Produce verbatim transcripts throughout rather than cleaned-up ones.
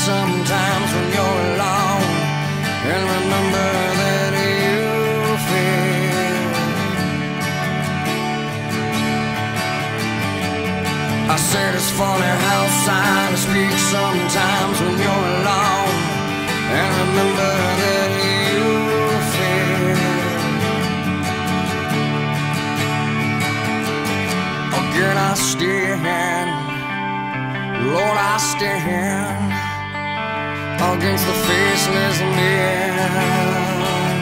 sometimes when you're alone, and remember that you feel. I said it's funny how silence speaks sometimes when you're alone, and remember that you feel. Again I stand, Lord, I stand against the faceless men.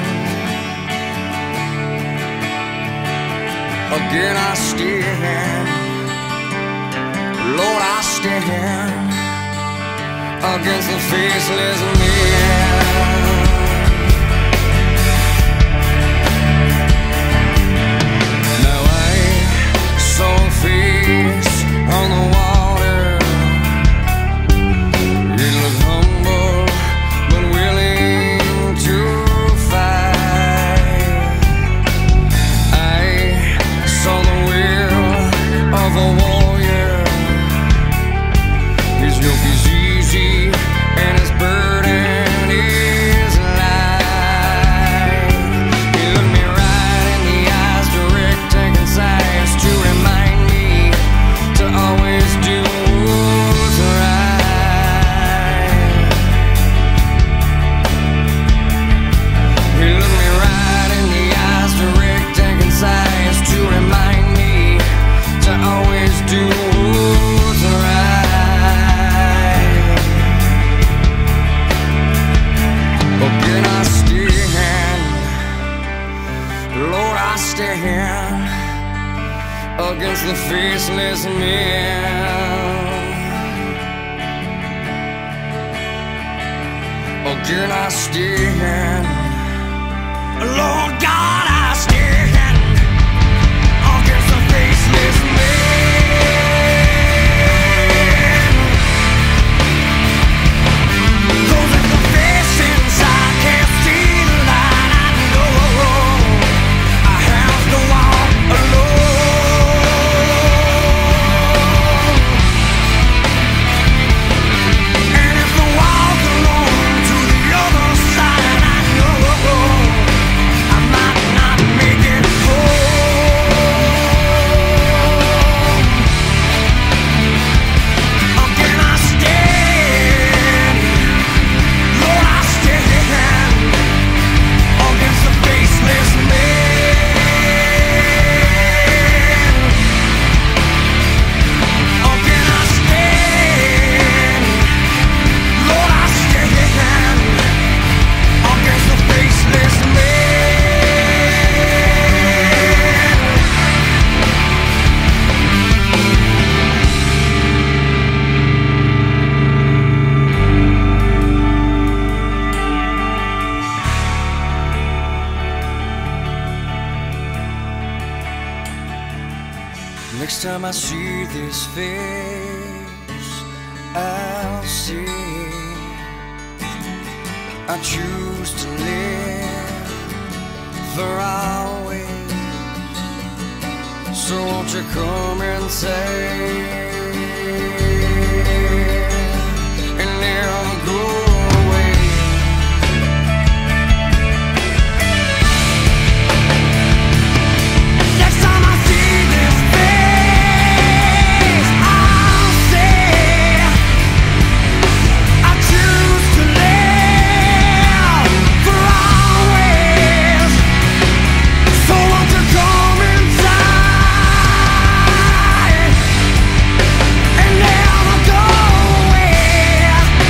Again I stand, Lord, I stand against the faceless men. Now I saw a face on the water. It looked humble but willing to fight. I saw the will of a warrior. His yoke is easy and his burden is light. He looked me right in the eyes, direct and concise, to remind me to always do what's right. He looked me right in the eyes, direct and concise, to remind me to always do what's right. Again I stand, Lord, I stand against the faceless men. Again I stand, Lord God, I stand against the faceless men. Cause if the face inside can't see the light, I know I have to walk alone. And if the walk alone to the other side, I know I might not make it home. Again I stand, Lord, I stand against the faceless men. Again I stand, Lord, I stand against the faceless men. Next time I see this face, I'll see I choose to live for always. So won't you come and say, and never go away. Next time I see this face, I'll say I choose to live for always. So won't you come inside and never go away.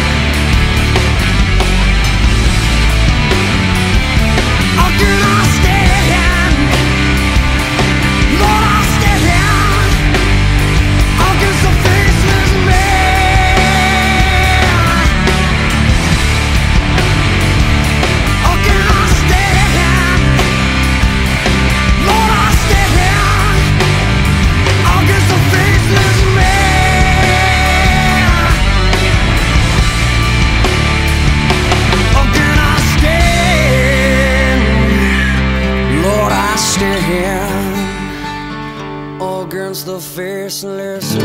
Again I stand, Lord, I stand against the faceless men. Again I stand, Lord, I stand against the faceless men. Again I stand, Lord, I stand against the faceless